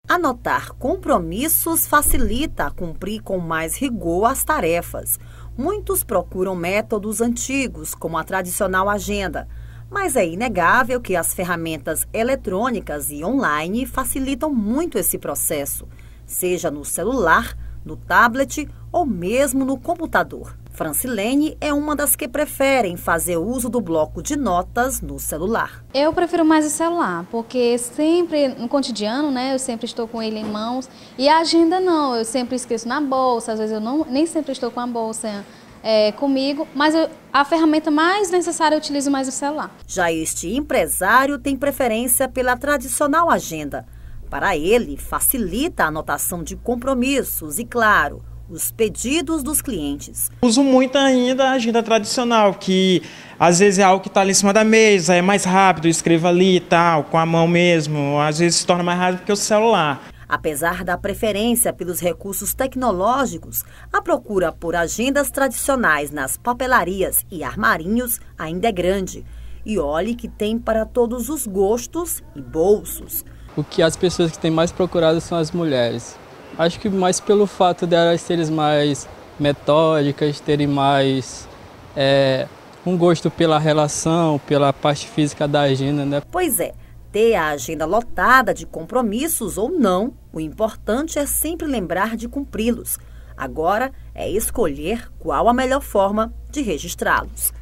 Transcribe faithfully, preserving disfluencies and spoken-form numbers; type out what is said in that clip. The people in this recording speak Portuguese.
Anotar compromissos facilita cumprir com mais rigor as tarefas. Muitos procuram métodos antigos, como a tradicional agenda, mas é inegável que as ferramentas eletrônicas e online facilitam muito esse processo, seja no celular, no tablet ou mesmo no computador. Francilene é uma das que preferem fazer uso do bloco de notas no celular. Eu prefiro mais o celular, porque sempre, no cotidiano, né, eu sempre estou com ele em mãos. E a agenda não, eu sempre esqueço na bolsa, às vezes eu não, nem sempre estou com a bolsa é, comigo, mas eu, a ferramenta mais necessária eu utilizo mais o celular. Já este empresário tem preferência pela tradicional agenda. Para ele, facilita a anotação de compromissos e, claro, os pedidos dos clientes. Uso muito ainda a agenda tradicional, que às vezes é algo que está ali em cima da mesa, é mais rápido, escrevo ali e tal, com a mão mesmo, às vezes se torna mais rápido que o celular. Apesar da preferência pelos recursos tecnológicos, a procura por agendas tradicionais nas papelarias e armarinhos ainda é grande. E olhe que tem para todos os gostos e bolsos. O que as pessoas que têm mais procurado são as mulheres. Acho que mais pelo fato de elas serem mais metódicas, terem mais é, um gosto pela relação, pela parte física da agenda, né? Pois é, ter a agenda lotada de compromissos ou não, o importante é sempre lembrar de cumpri-los. Agora é escolher qual a melhor forma de registrá-los.